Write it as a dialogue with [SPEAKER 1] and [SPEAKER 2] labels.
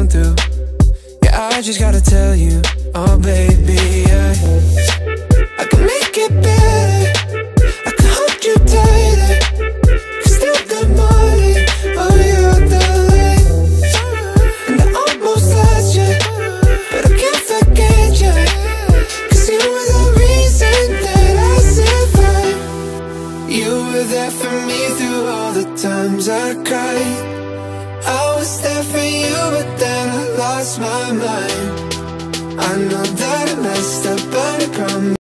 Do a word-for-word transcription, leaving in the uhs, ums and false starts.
[SPEAKER 1] going through. Yeah, I just gotta tell you, oh baby, yeah. I can make it better, I can hold you tighter. It's still good morning, oh you're the light. And I almost lost you, but I can't forget you. Cause you were the reason that I survived. You were there for me through all the times I cried. I was there for you, but then I lost my mind. I know that I messed up, but I promise